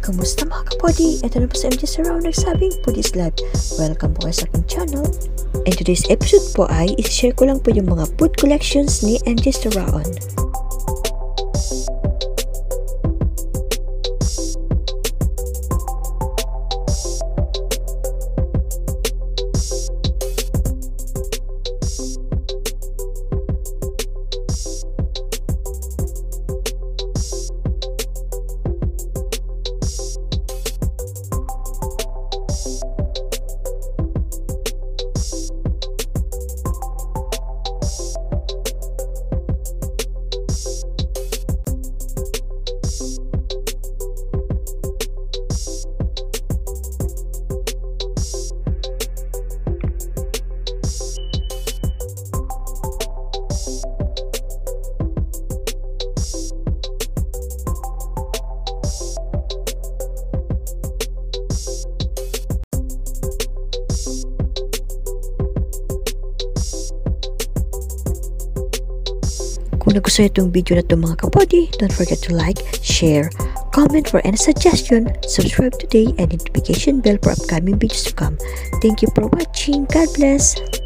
Kamusta mga kapodi? Ito na po sa MJ'S TARAON nagsabing Foodies Live. Welcome po kayo sa aking channel. And today's episode po ay isi-share ko lang po yung mga food collections ni MJ'S TARAON. Kung nagustuhan itong video na ito mga kapodi, don't forget to like, share, comment for any suggestion, subscribe today and notification bell for upcoming videos to come. Thank you for watching. God bless!